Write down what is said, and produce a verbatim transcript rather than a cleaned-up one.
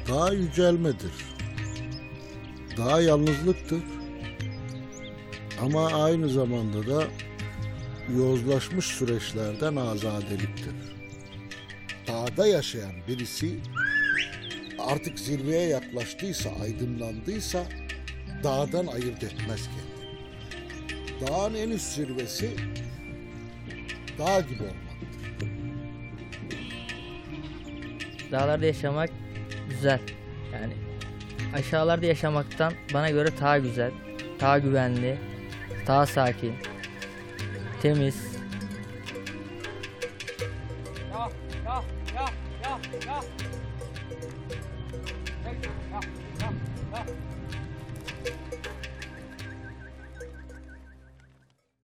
Dağ yücelmedir. Dağ yalnızlıktır. Ama aynı zamanda da yozlaşmış süreçlerden azadeliktir. Dağda yaşayan birisi artık zirveye yaklaştıysa, aydınlandıysa dağdan ayırt etmez kendini. Dağın en üst zirvesi dağ gibi olmaktır. Dağlarda yaşamak güzel. Yani aşağılarda yaşamaktan bana göre daha güzel, daha güvenli, daha sakin, temiz. Ya, ya, ya, ya, ya. Hey, ya, ya, ya.